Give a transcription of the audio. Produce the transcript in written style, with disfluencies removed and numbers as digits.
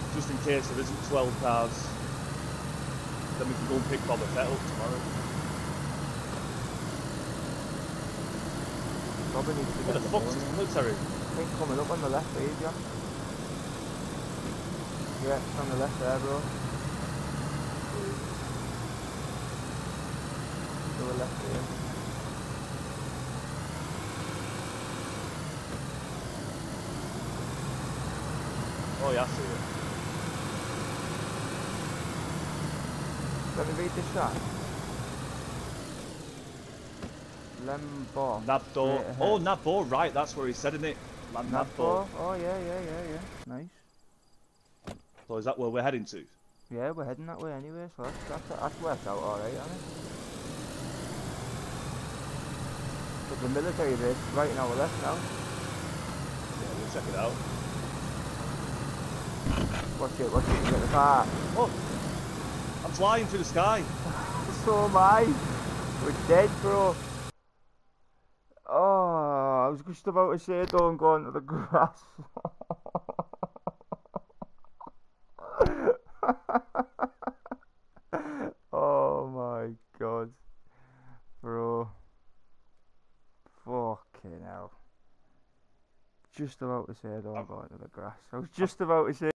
just in case there isn't 12 cars. Then we can go and pick Boba Fett up tomorrow. Probably needs to Where get the fuck's this military? I think coming up on the left, there, Jack. Yeah, it's on the left there, bro. To the left here. Oh yeah, I see it. Let me read this shot. Lembo. Nabdo. Oh, Nabbo, right, that's where he said in it. Nabbo. Oh yeah. Nice. So is that where we're heading to? Yeah, we're heading that way anyway, so that's worked out alright, hasn't it? But the military base is right in our left now. Yeah, we'll check it out. Watch it, you get the car. Oh! I'm flying through the sky! So am I! We're dead, bro! Oh, I was just about to say don't go into the grass. Oh my god. Bro. Fucking hell. Just about to say don't go into the grass. I was just about to say